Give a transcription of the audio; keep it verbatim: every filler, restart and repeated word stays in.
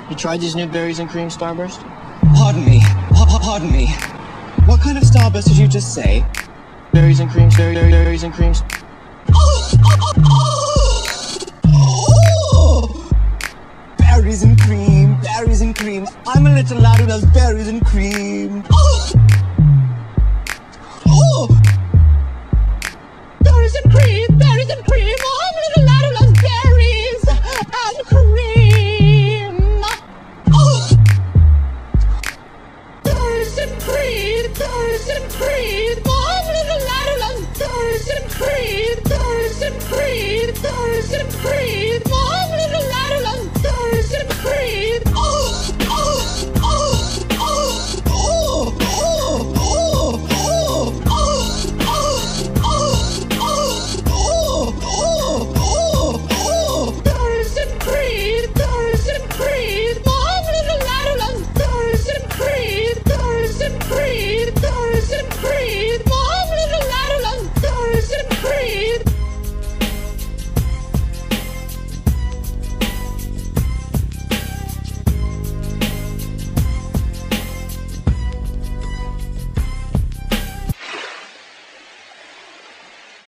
You tried these new berries and cream Starburst? Pardon me. Pa- pardon me. What kind of Starburst did you just say? Berries and cream, berry, berry, berries and creams. Oh, oh, oh, oh. Berries and cream, berries and cream. I'm a little lad who loves berries and cream. Oh.